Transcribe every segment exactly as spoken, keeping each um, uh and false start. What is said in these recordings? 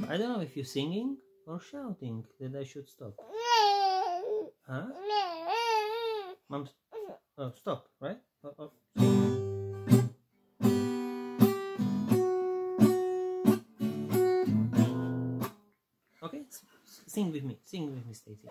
I don't know if you're singing or shouting that I should stop. Huh? Mom, oh, stop, right? Oh, oh. Okay, sing with me. Sing with me, Stacy.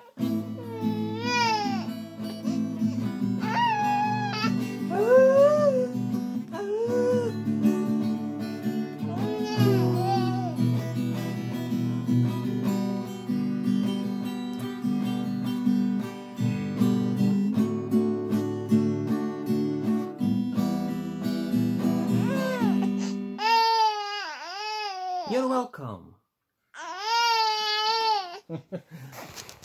You're welcome.